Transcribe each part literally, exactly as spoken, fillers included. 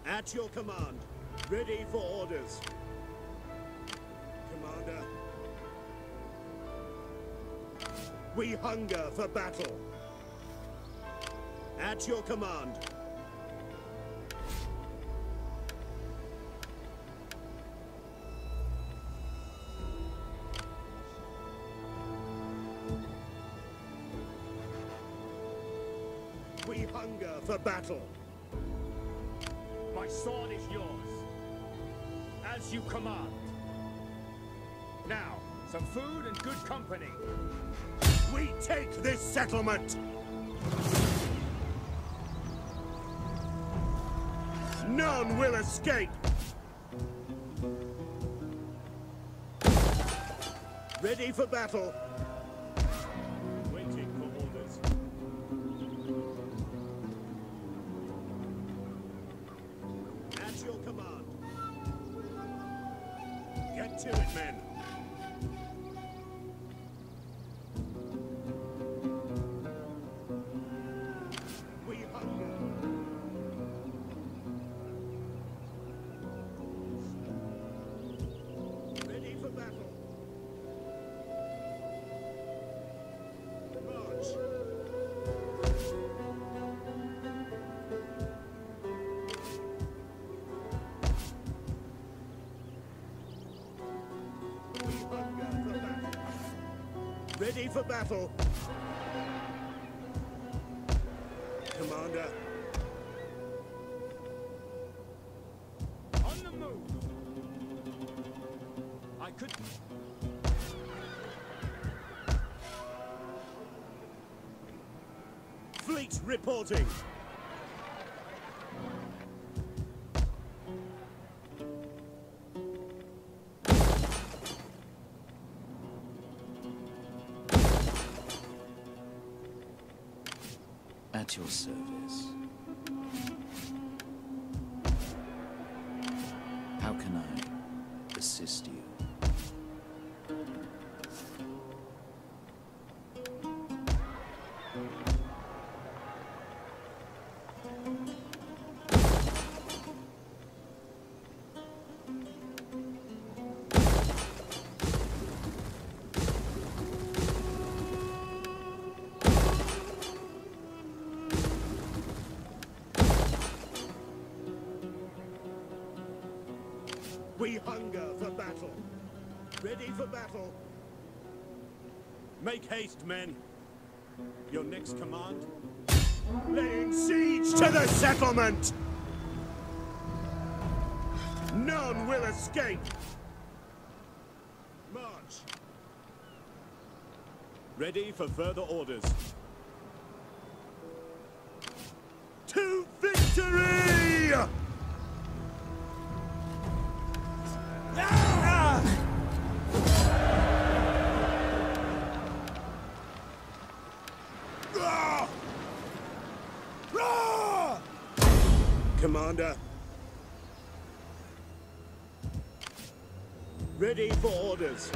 At your command. Ready for orders. Commander. We hunger for battle. At your command. We hunger for battle. My sword is yours. As you command. Now, some food and good company. We take this settlement! None will escape! Ready for battle. Waiting for orders. At your command. Get to it, men. We hunger. Ready for battle. March. We hunger for battle. Ready for battle. Commander. On the move. I could... Fleet reporting. At your service. How can I assist you? We hunger for battle. Ready for battle. Make haste, men. Your next command? Laying siege to the settlement! None will escape! March! Ready for further orders. To victory! Commander. Ready for orders.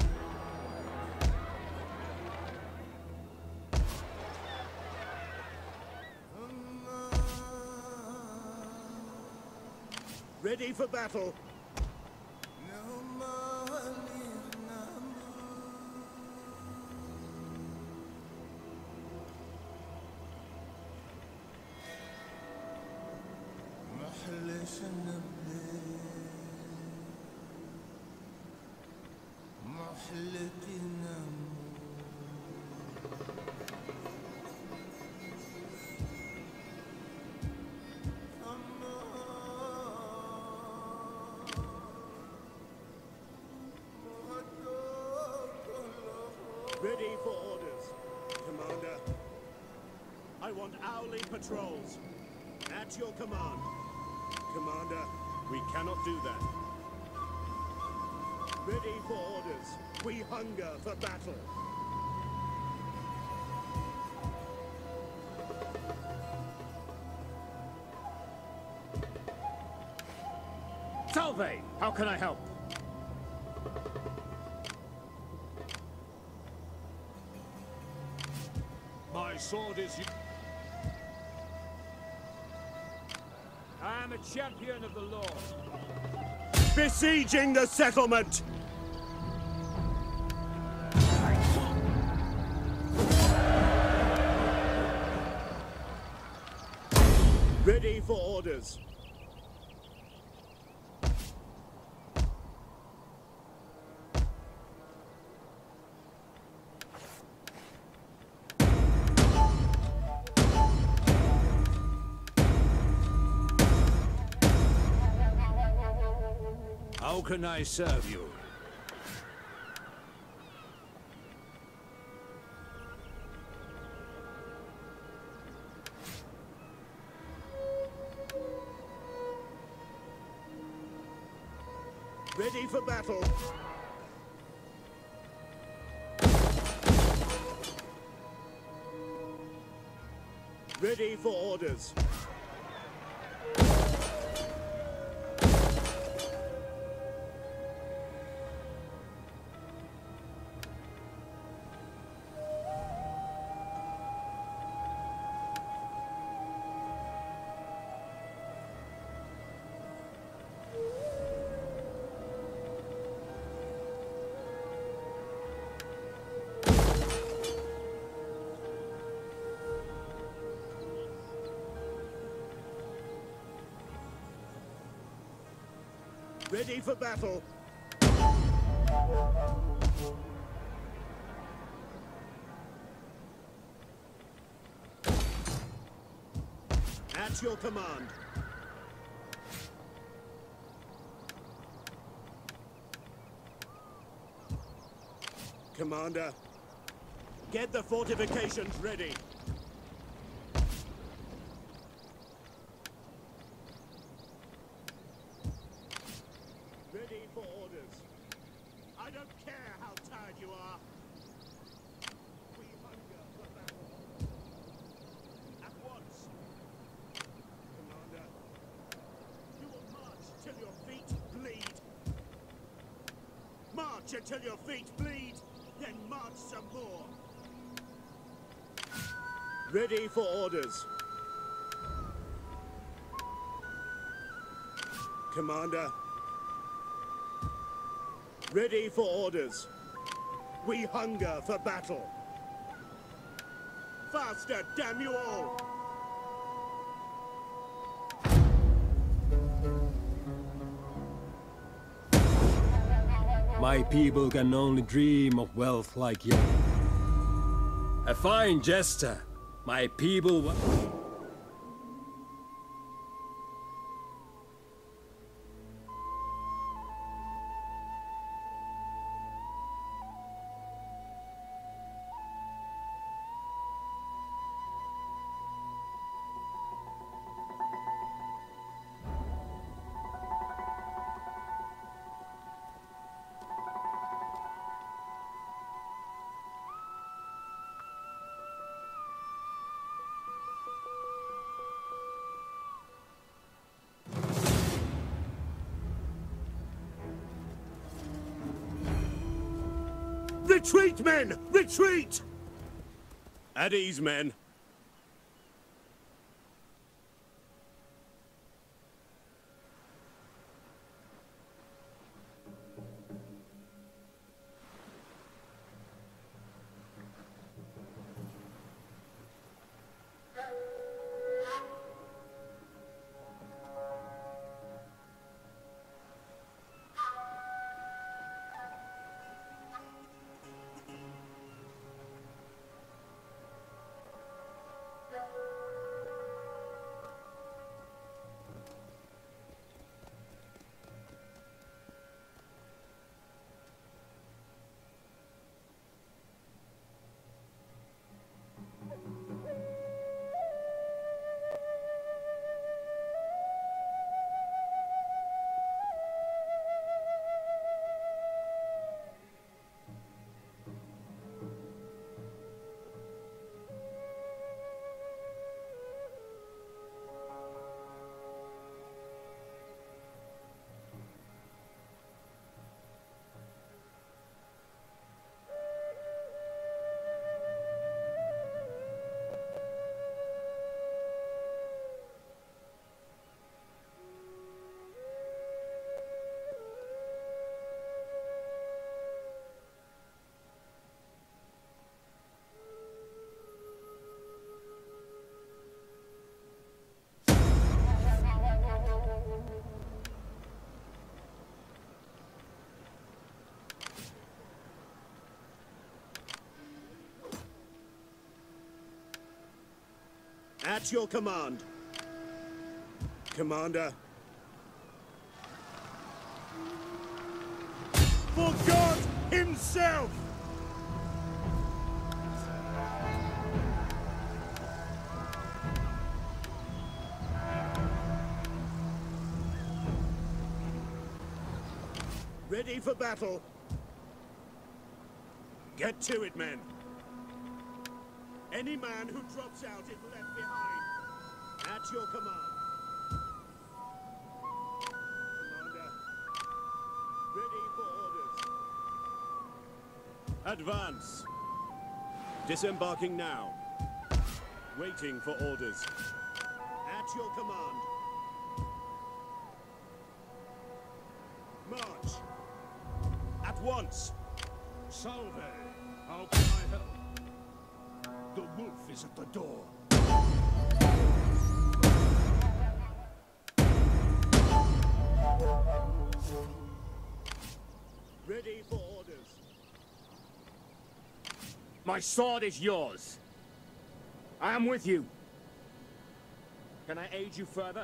Ready for battle. Ready for orders, Commander. I want hourly patrols. At your command. Commander, we cannot do that. Ready for orders. We hunger for battle. Salve! How can I help? My sword is... I'm am a champion of the Lord. Besieging the settlement! Ready for orders. How can I serve you? Ready for battle. Ready for orders. Ready for battle. At your command. Commander, get the fortifications ready. Ready for orders. I don't care how tired you are. We hunger for battle. At once. Commander, you will march till your feet bleed. March until your feet bleed, then march some more. Ready for orders. Commander, ready for orders. We hunger for battle. Faster, damn you all! My people can only dream of wealth like you. A fine jester. My people... wa- Retreat, men! Retreat! At ease, men. At your command. Commander. For God himself! Ready for battle. Get to it, men. Any man who drops out is left behind. At your command. Commander. Ready for orders. Advance. Disembarking now. Waiting for orders. At your command. March. At once. Salve. How can I help? The wolf is at the door. Ready for orders. My sword is yours. I am with you. Can I aid you further?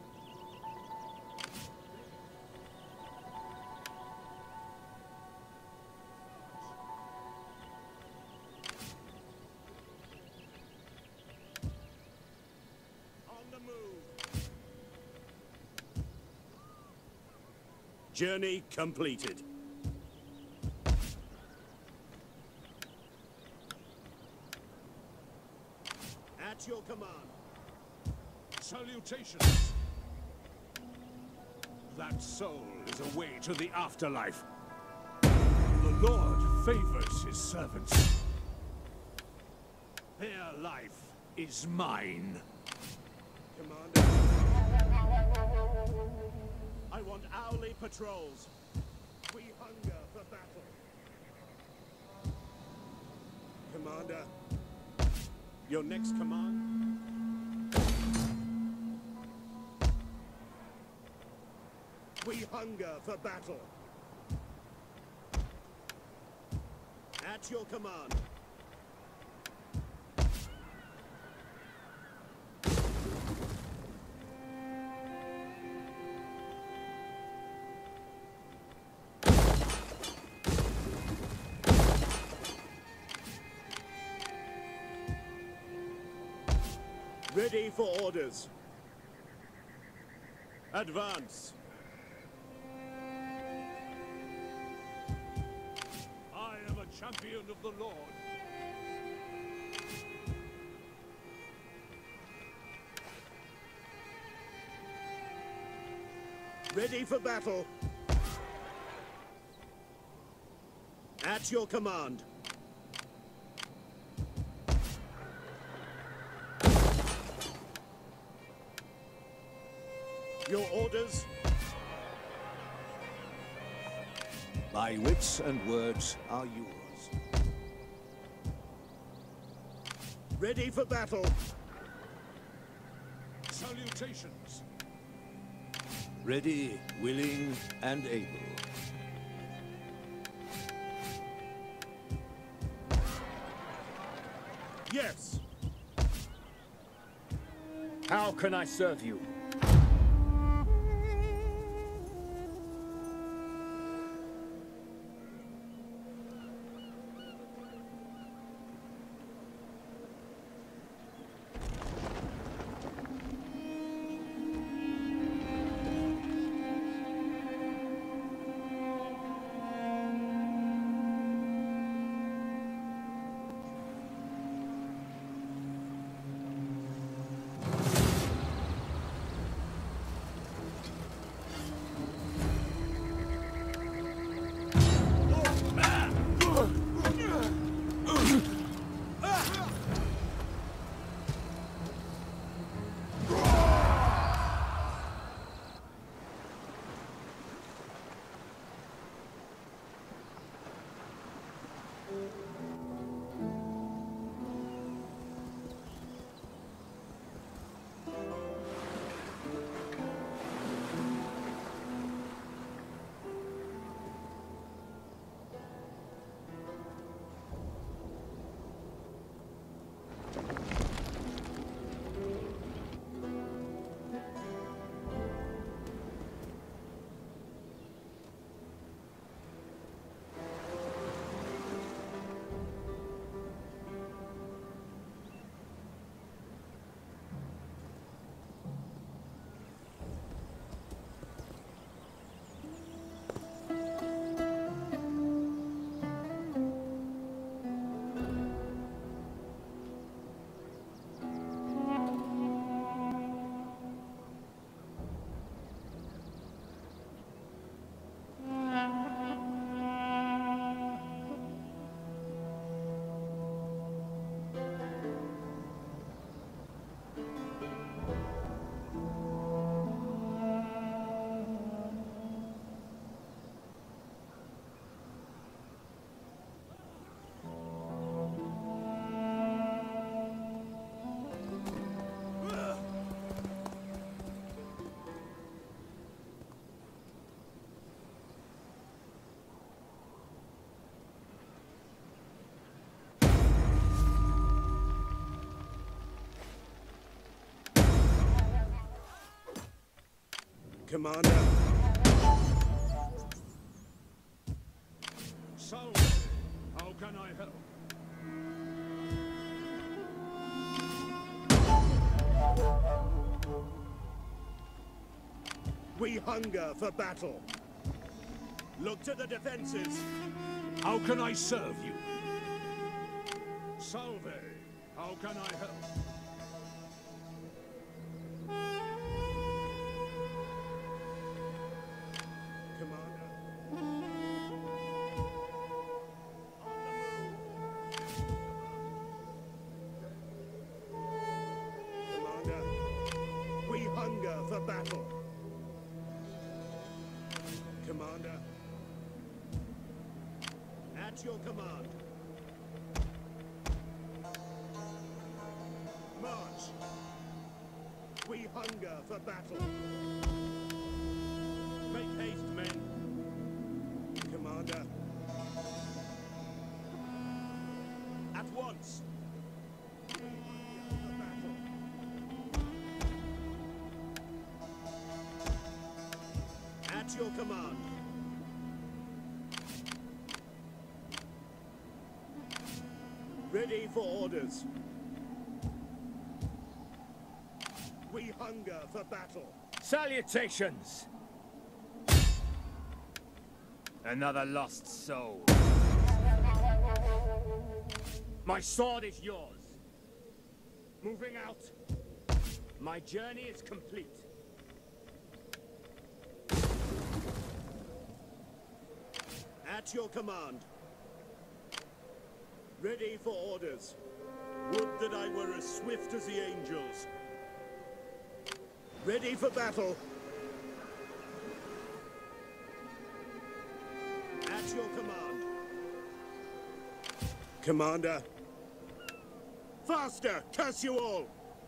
Journey completed. At your command. Salutations. That soul is away to the afterlife. The Lord favors his servants. Their life is mine. Commander. I want hourly patrols. We hunger for battle. Commander. Your next command? We hunger for battle. At your command. Ready for orders. Advance. I am a champion of the Lord. Ready for battle. At your command. Your orders? My wits and words are yours. Ready for battle. Salutations. Ready, willing, and able. Yes. How can I serve you? Commander. So, how can I help? We hunger for battle. Look to the defenses. How can I serve you? Salve, how can I help? Commander. Commander, we hunger for battle. Commander. At your command. March. We hunger for battle. Make haste, men. Commander. At once. We hunger for battle. At your command. Ready for orders. We hunger for battle. Salutations! Another lost soul. My sword is yours. Moving out. My journey is complete. At your command. Ready for orders. Would that I were as swift as the angels. Ready for battle. At your command. Commander. Faster! Curse you all!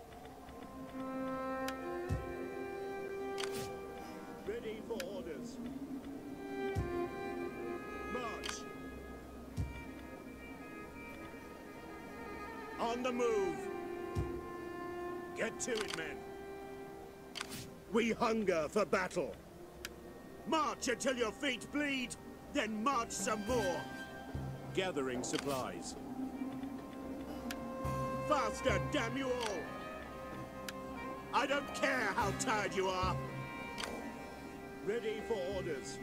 Ready for orders. March. On the move. Get to it, men. We hunger for battle. March until your feet bleed, then march some more. Gathering supplies. Faster, damn you all! I don't care how tired you are. Ready for orders.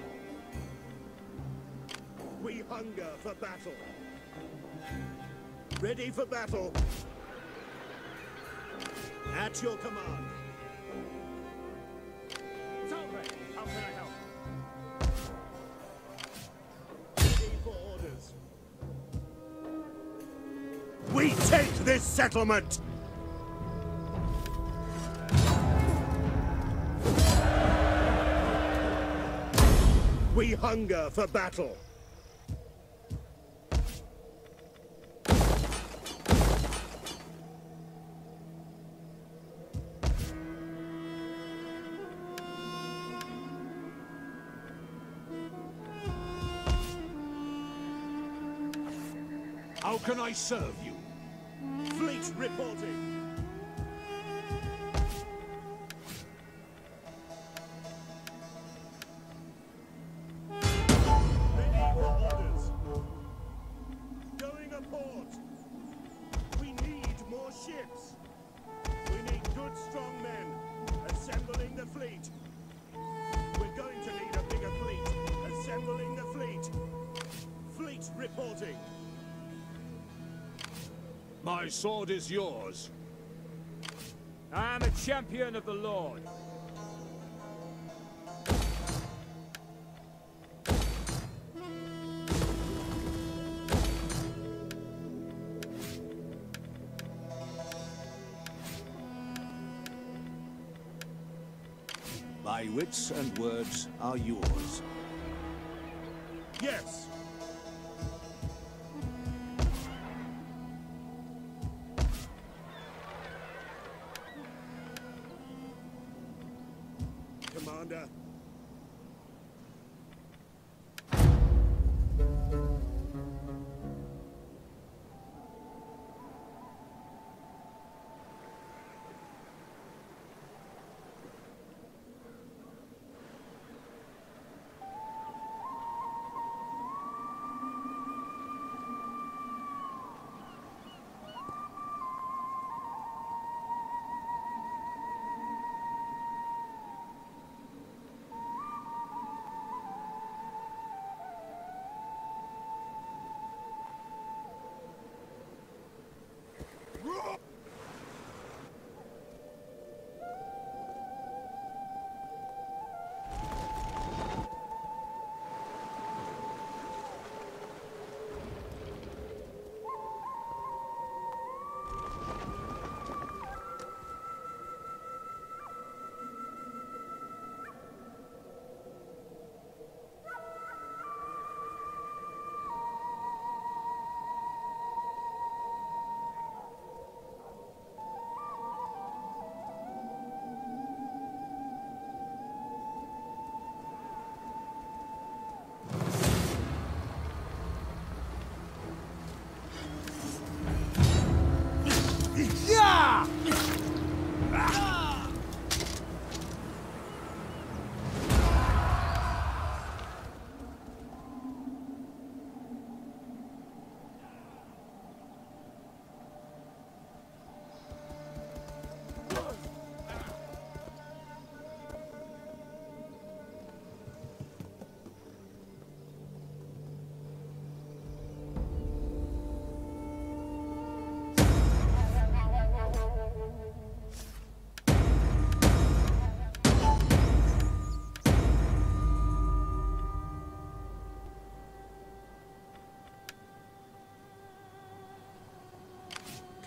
We hunger for battle. Ready for battle. At your command. Salve, how can I help? Ready for orders. We take this settlement! We hunger for battle. How can I serve you? Fleet reporting. Ready for orders. Going aboard. We need more ships. We need good, strong men. Assembling the fleet. We're going to need a bigger fleet. Assembling the fleet. Fleet reporting. My sword is yours. I am a champion of the Lord. My wits and words are yours. Yes. Commander.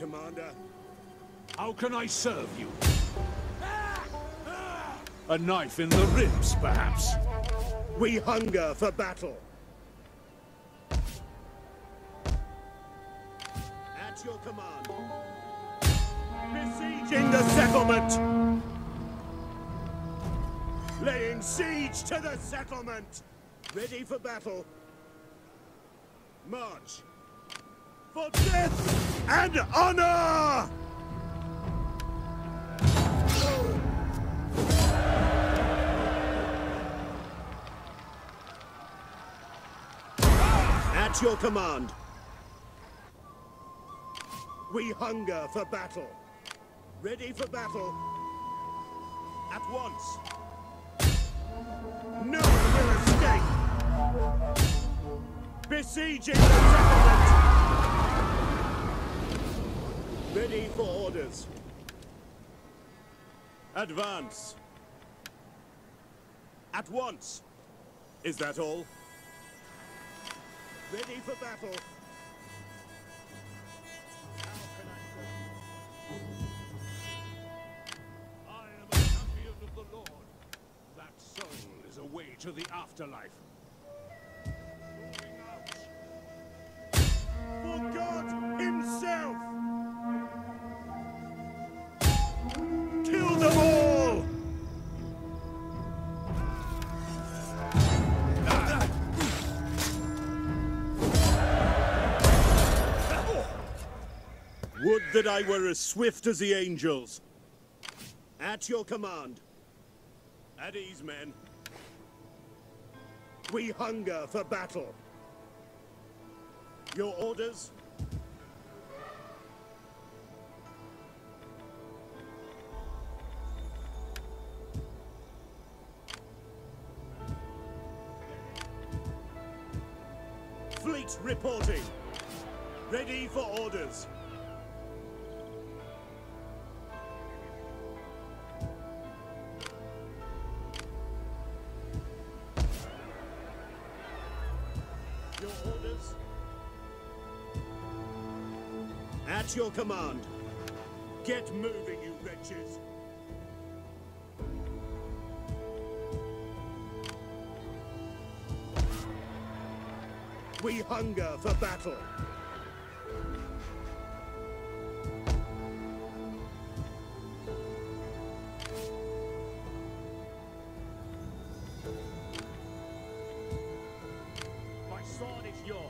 Commander. How can I serve you? A knife in the ribs, perhaps? We hunger for battle. At your command. Besieging the settlement! Laying siege to the settlement! Ready for battle. March. For death and honor! At your command. We hunger for battle. Ready for battle. At once. No one will escape. Besieging the settlement. Ready for orders. Advance. At once. Is that all? Ready for battle. How can I serve? I am a champion of the Lord. That soul is a way to the afterlife. Moving out. For God himself! Kill them all! Would that I were as swift as the angels. At your command. At ease, men. We hunger for battle. Your orders? Fleet reporting. Ready for orders. Your orders? At your command. Get moving, you wretches. We hunger for battle. My sword is yours.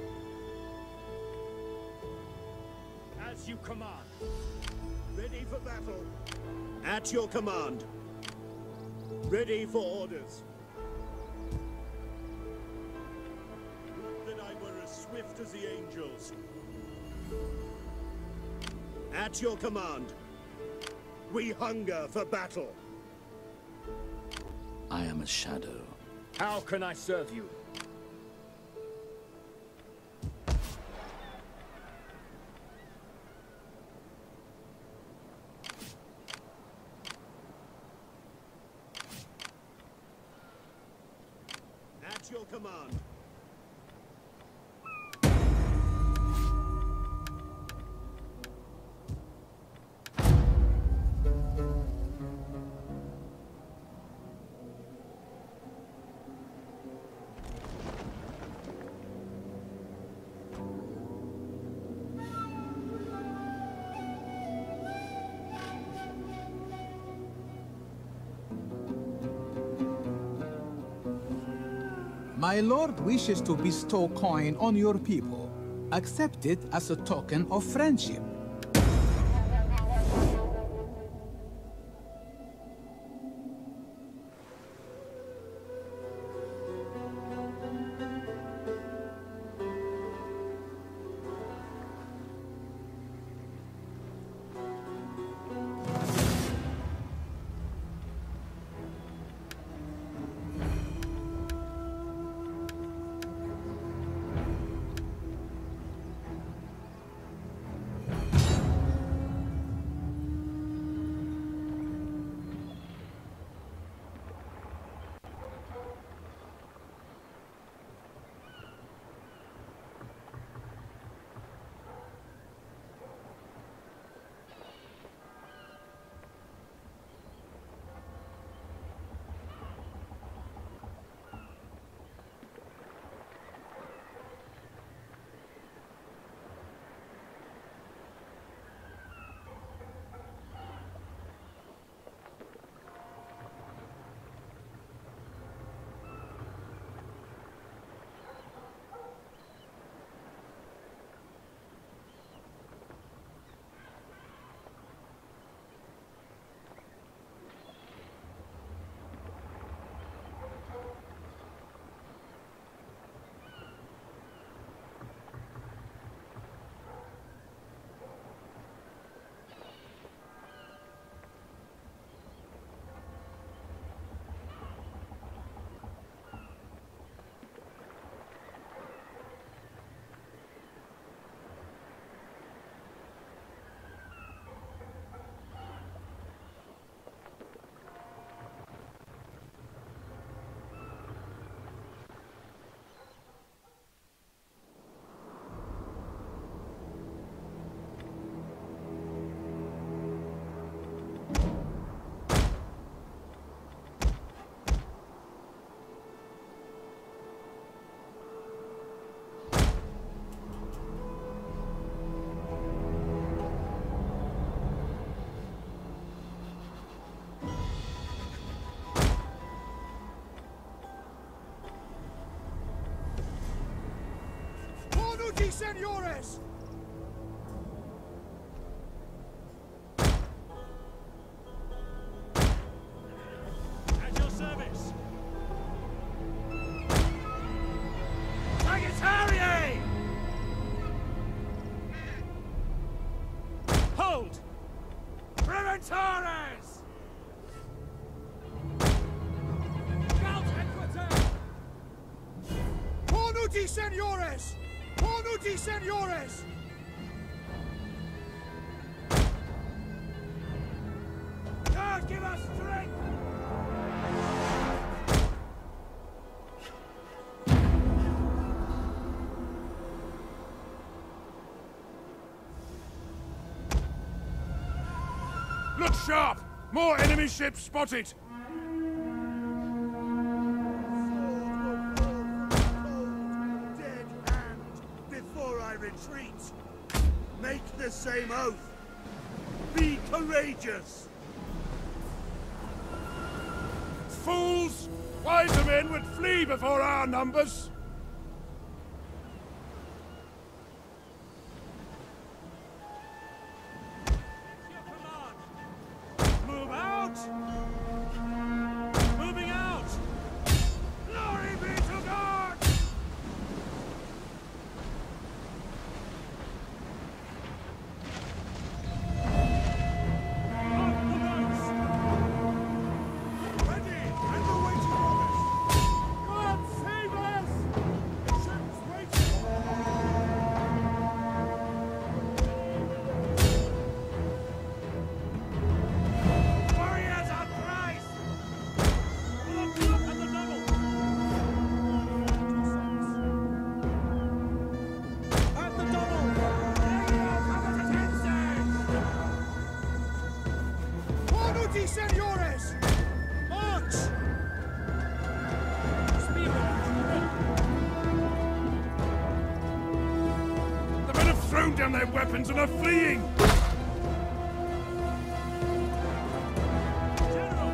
As you command. Ready for battle. At your command. Ready for orders. Would that I were as swift as the angels. At your command. We hunger for battle. I am a shadow. How can I serve you? At your command. My lord wishes to bestow coin on your people. Accept it as a token of friendship. senores! At your service! Sagittarius! Hold! Preventores! Scout Equator! Pornuti senores! Pornuti senores! God give us strength! Look sharp! More enemy ships spotted! Dead hand before I retreat. Make the same oath. Be courageous. Fools! Wiser men would flee before our numbers! Your command. Move out. Moving out. Glory be to God. Off the boats. Ready and awaiting orders. God save us. Ships waiting. Warriors on price! Look, look at the double! At the double! Pornuti senores! March! The men have thrown down their weapons and are fleeing! General!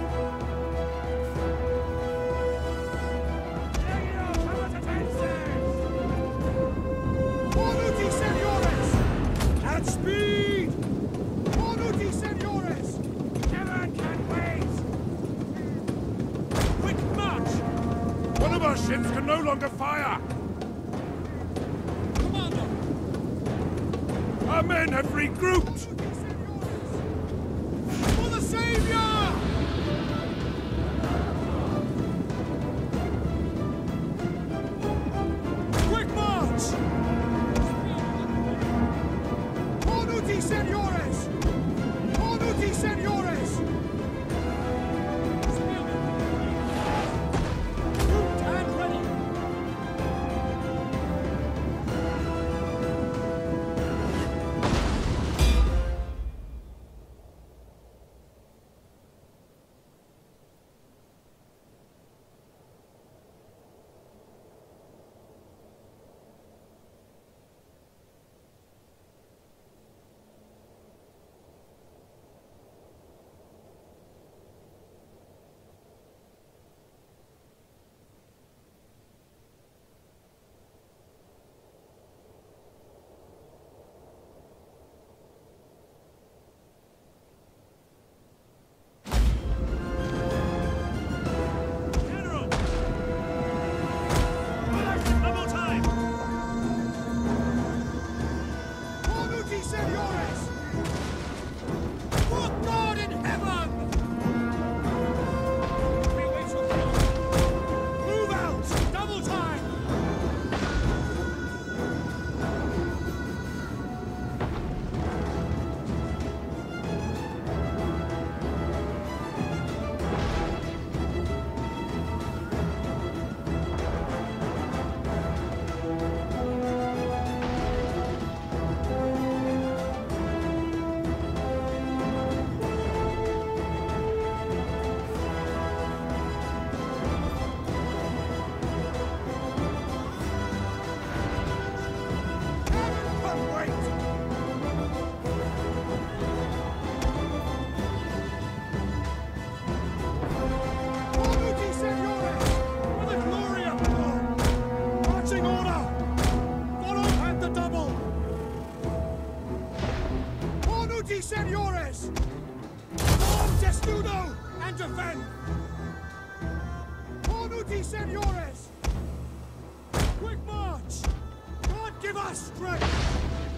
Pornuti senores! At speed! Pornuti senores! Never can wait! Quick march! One of our ships can no longer fire! Commander! Our men have regrouped! For the Savior! Quick march! Pornuti senores! Pornuti senores! Grouped and ready! senores! Quick march! God give us strength!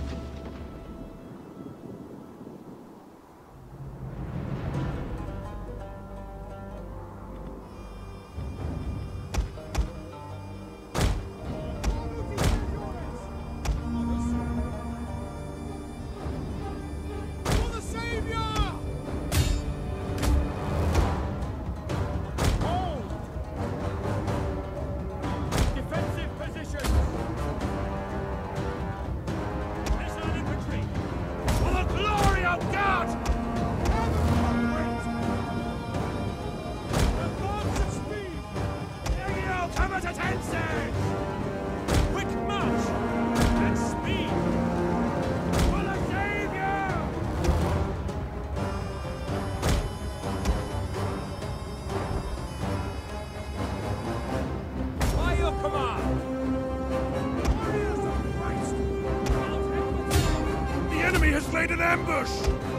An ambush!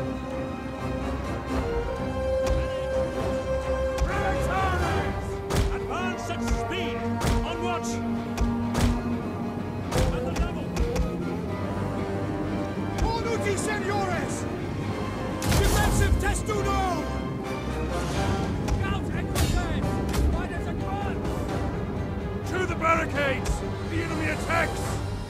Advance at speed! On watch! At the level! Cornuti, senores! Defensive testudo! Scout equipages! Fighters advance! To the barricades! The enemy attacks!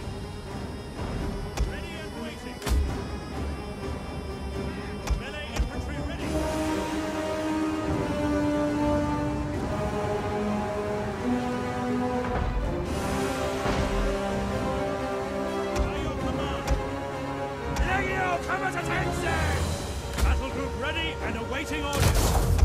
Battle group ready and awaiting orders.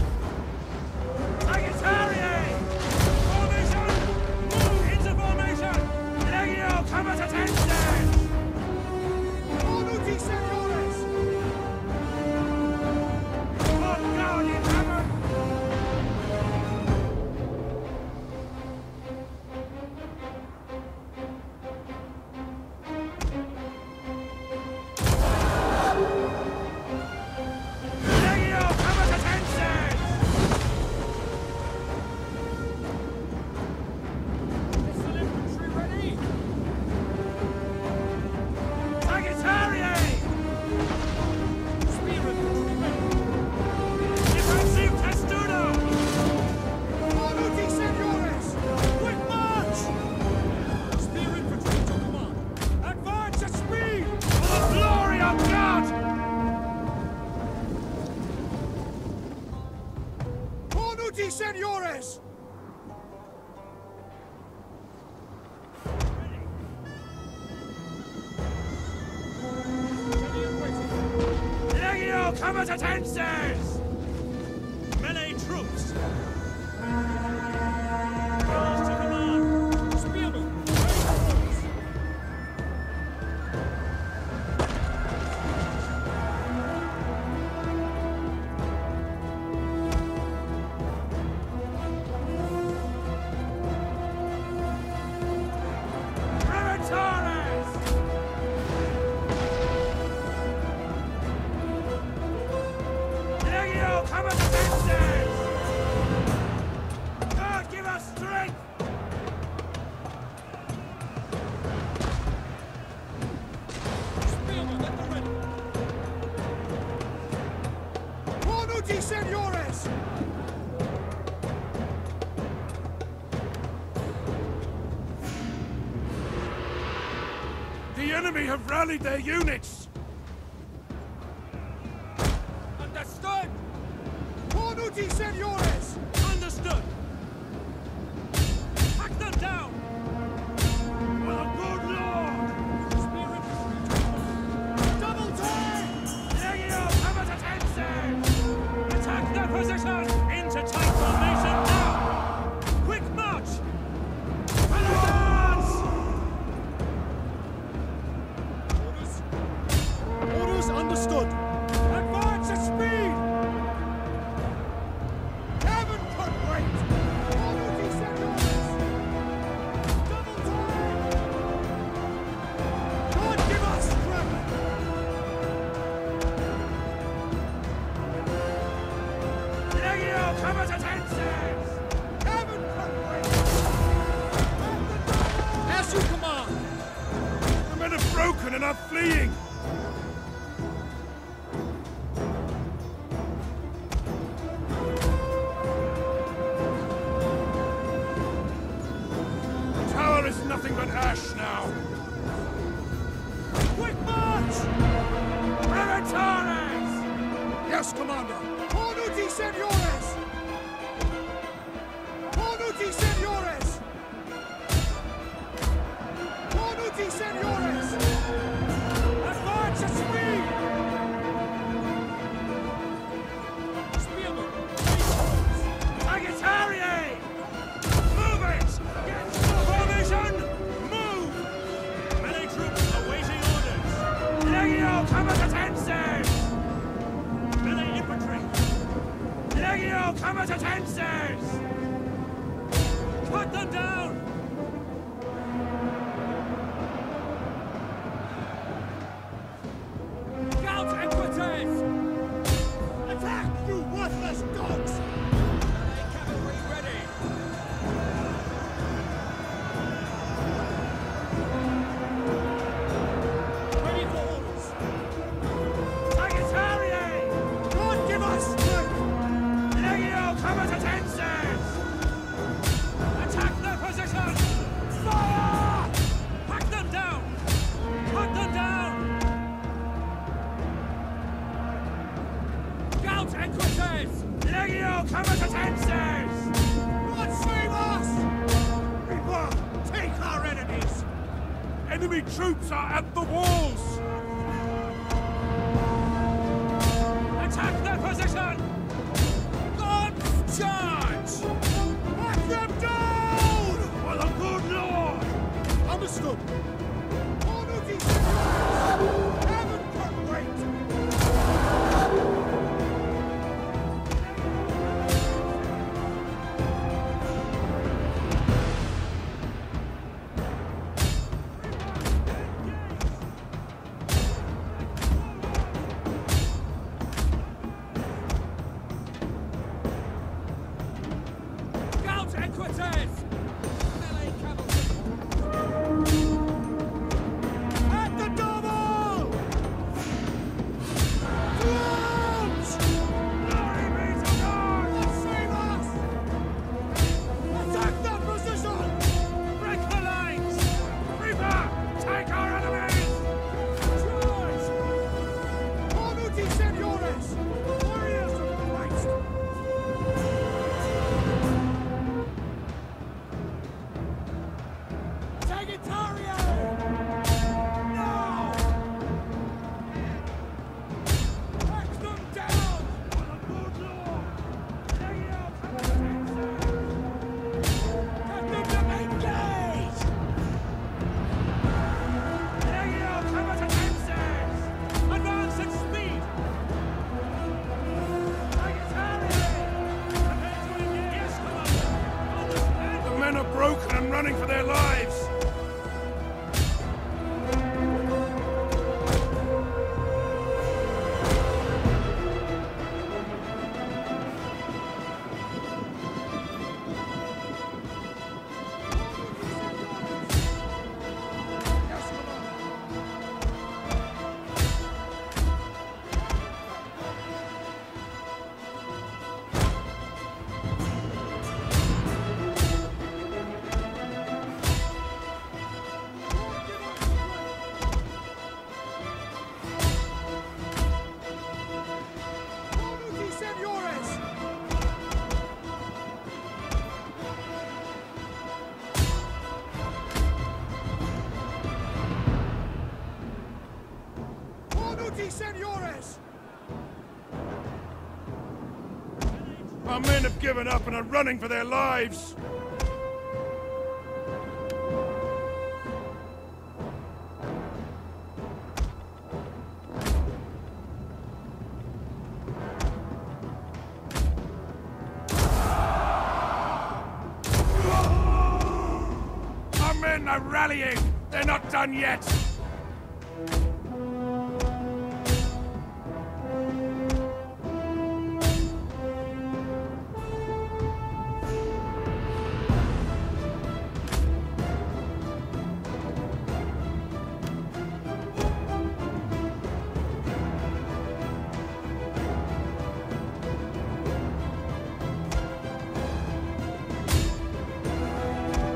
Sagittarius! Formation! Move into formation! Legio, come at attention! Cornuti, senores! On guard in heaven! Senores! Legio, come at attention! Melee troops! Girls to command! Spearmen! Come at attention! God give us strength! Spearmen at the ready! Cornuti, senores! The enemy have rallied their units! Understood! Cornuti, senores! Understood! Hack them down! For the good lord! Spirit! Double time! Legio, come at attention! Attack their position! Into tight formation now! Quick march! Advance! Orders? Orders understood! Advance at speed! Heaven could wait! men are fleeing! The tower is nothing but ash now! Quick march! Militares! Yes, Commander! Cornuti Senores! Cornuti Senores! Cornuti Senores! Advance at speed! Spearman! Sagittarius! Move it! Get formation! Move! Melee troops awaiting orders! Legio Comitatenses! Melee infantry! Legio Comitatenses! Cut them down! Scout Equites! Attack, you worthless dogs! Melee cavalry ready! Ready for orders! Sagittarius! God give us strength! Legio Comitatenses! Attack their position! Fire! Hack them down! Cut them down! Scout Equites! Legio Comitatenses! God save us! Reaper, take our enemies! Enemy troops are at the walls! Attack their position! God, charge! Hack them down! For the good Lord! Understood! Cornuti Senores! Heaven can wait! Scout Equites! Melee cavalry! At the double! To arms! Glory be to God! God save us! Attack that position! Break the lines! Reaper, take our enemies! Charge! Cornuti Senores! Warriors of Christ! Sagittario! No! Hack them down! For the good Lord! Legio Comitatenses! Get them to engage! Legio Comitatenses! Advance at speed! Sagittarius! Prepare to engage! Yes, Commander! The men are broken and running for their lives! Yes, Commander! Cornuti Senores! Cornuti Senores! Our men have given up and are running for their lives! Our men are rallying! They're not done yet!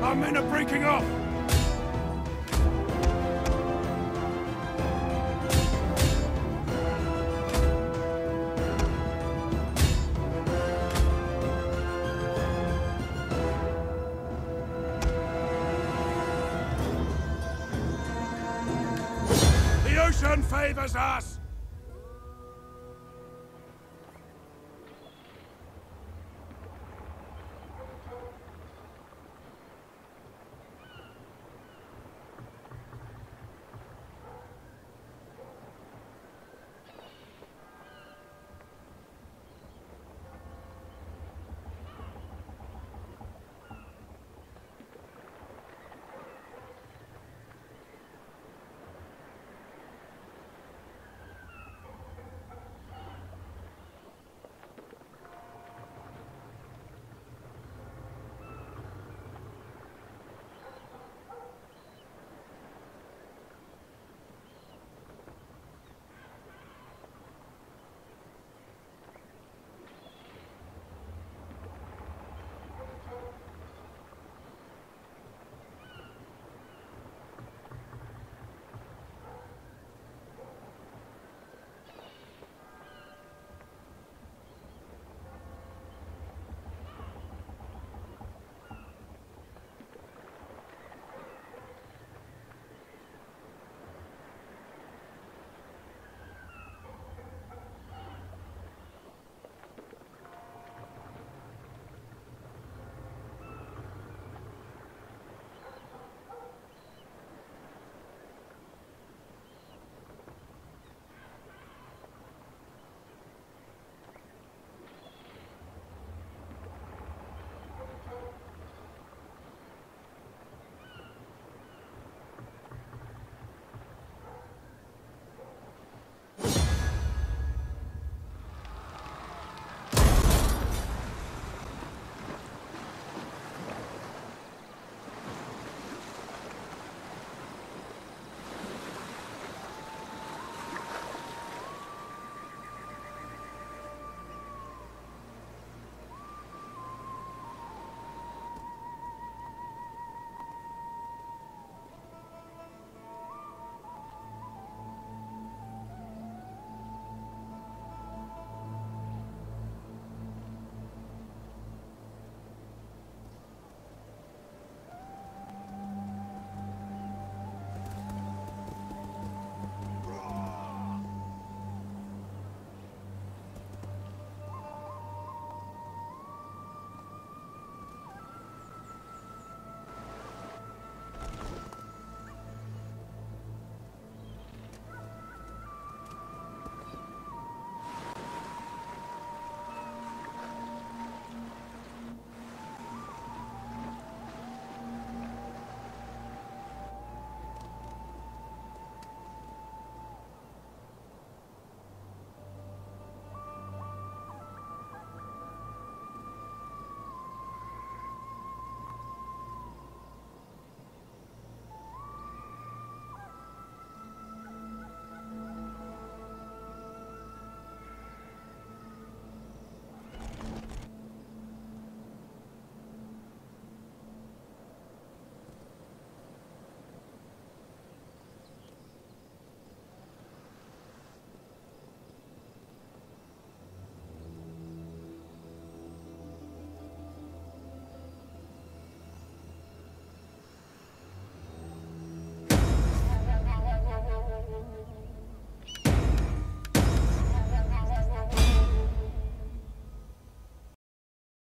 Our men are breaking off! The ocean favors us!